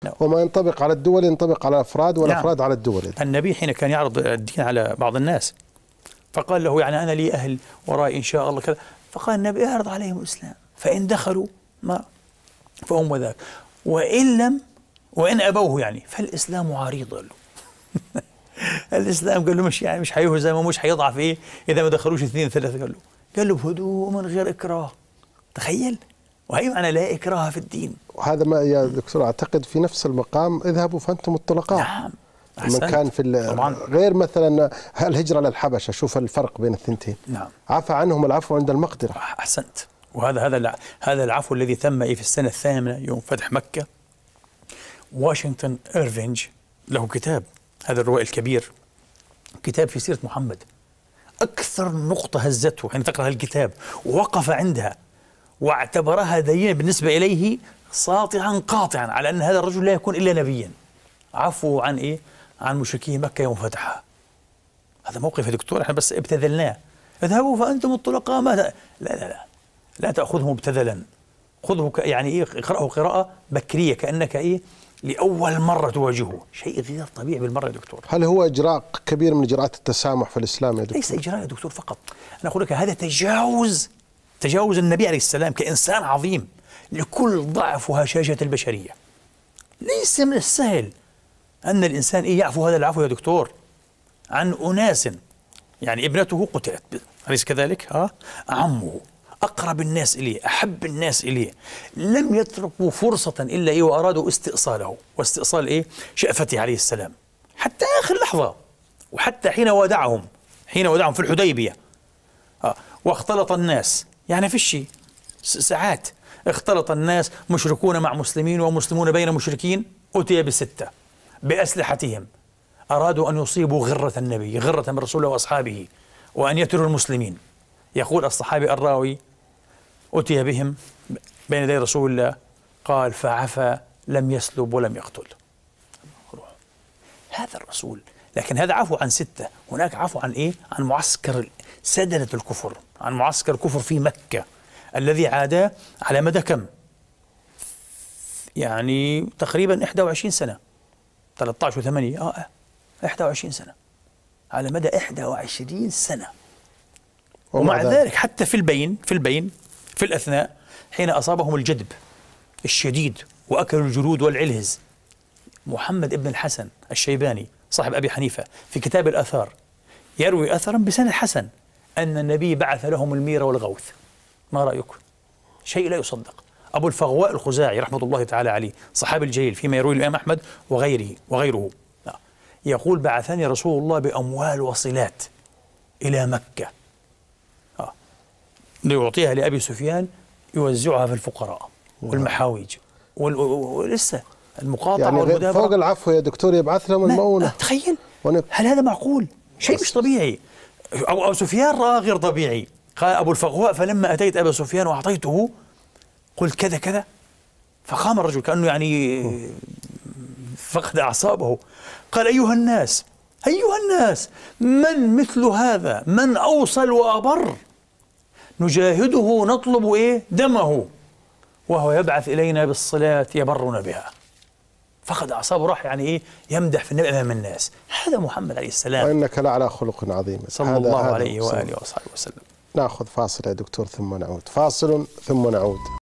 وما ينطبق على الدول ينطبق على الأفراد، والأفراد على الدول. النبي حين كان يعرض الدين على بعض الناس فقال له يعني أنا لي أهل ورائي إن شاء الله كذا، فقال النبي اعرض عليهم الإسلام فإن دخلوا ما فهم وذاك، وإن أبوه يعني فالإسلام عريض له. الإسلام قال له مش حيهزم ومش حيضعف إذا ما دخلوش اثنين ثلاثة، قال له بهدوء من غير إكراه. تخيل، وهي معنى لا إكراه في الدين. وهذا ما يا دكتور أعتقد في نفس المقام اذهبوا فأنتم الطلقاء. نعم من كان في غير مثلا الهجرة للحبشة، شوف الفرق بين الثنتين. نعم. عفى عنهم العفو عند المقدرة. أحسنت. وهذا العفو الذي تم في السنة الثامنة يوم فتح مكة. واشنطن إيرفينج له كتاب، هذا الروائي الكبير، كتاب في سيرة محمد. أكثر نقطة هزته حين تقرأ الكتاب ووقف عندها واعتبرها دليلا بالنسبة إليه ساطعا قاطعا على أن هذا الرجل لا يكون إلا نبيا. عفوا عن عن مشركي مكة يوم فتحها. هذا موقف يا دكتور احنا بس ابتذلناه. اذهبوا فأنتم الطلقاء لا تأخذه مبتذلا، خذه يعني اقرأه قراءة بكرية كأنك لأول مرة تواجهه. شيء غير طبيعي بالمرة يا دكتور. هل هو إجراء كبير من إجراءات التسامح في الإسلام يا دكتور؟ ليس إجراء يا دكتور فقط، أنا أقول لك هذا تجاوز النبي عليه السلام كإنسان عظيم لكل ضعف وهشاشة البشرية. ليس من السهل أن الإنسان يعفو هذا العفو يا دكتور عن أناس، يعني ابنته قتلت أليس كذلك؟ عمه، أقرب الناس إليه، أحب الناس إليه، لم يتركوا فرصة إلا وأرادوا استئصاله واستئصال شأفته عليه السلام حتى آخر لحظة، وحتى حين ودعهم في الحديبية. واختلط الناس، يعني في شيء ساعات اختلط الناس، مشركون مع مسلمين ومسلمون بين مشركين. أتي بستة بأسلحتهم، أرادوا أن يصيبوا غرة النبي، غرة من رسوله وأصحابه، وأن يتروا المسلمين. يقول الصحابي الراوي أتي بهم بين يدي رسول الله قال فعفى لم يسلب ولم يقتل. هذا الرسول. لكن هذا عفو عن ستة، هناك عفو عن عن معسكر سدنة الكفر، عن معسكر الكفر في مكة الذي عاد على مدى كم؟ يعني تقريبا 21 سنة، 13 و8 21 سنة، على مدى 21 سنة. ومع ذلك حتى في البين في الأثناء حين أصابهم الجدب الشديد وأكلوا الجلود والعلهز، محمد ابن الحسن الشيباني صاحب أبي حنيفة في كتاب الآثار يروي أثرا بسند حسن أن النبي بعث لهم المير والغوث. ما رأيكم؟ شيء لا يصدق. أبو الفغواء الخزاعي رحمة الله تعالى عليه صحابي الجليل فيما يروي الإمام أحمد وغيره يقول بعثني رسول الله بأموال وصلات إلى مكة ليعطيها لأبي سفيان يوزعها في الفقراء والمحاويج ولسه المقاطعة يعني والمدابرة. فوق العفو يا دكتور يبعث لهم المؤونة. تخيل، هل هذا معقول؟ شيء مش طبيعي. أبو سفيان رأى غير طبيعي. قال أبو الفغواء فلما أتيت أبا سفيان وأعطيته قلت كذا كذا، فقام الرجل كأنه يعني فقد أعصابه. قال أيها الناس من مثل هذا، من أوصل وأبر، نجاهده نطلب دمه وهو يبعث إلينا بالصلاة يبرنا بها. فقد أعصابه، راح يعني يمدح في النبي أمام الناس. هذا محمد عليه السلام، وإنك لعلى خلق عظيم صلى الله عليه وآله وصحبه وسلم. نأخذ فاصل يا دكتور ثم نعود. فاصل ثم نعود.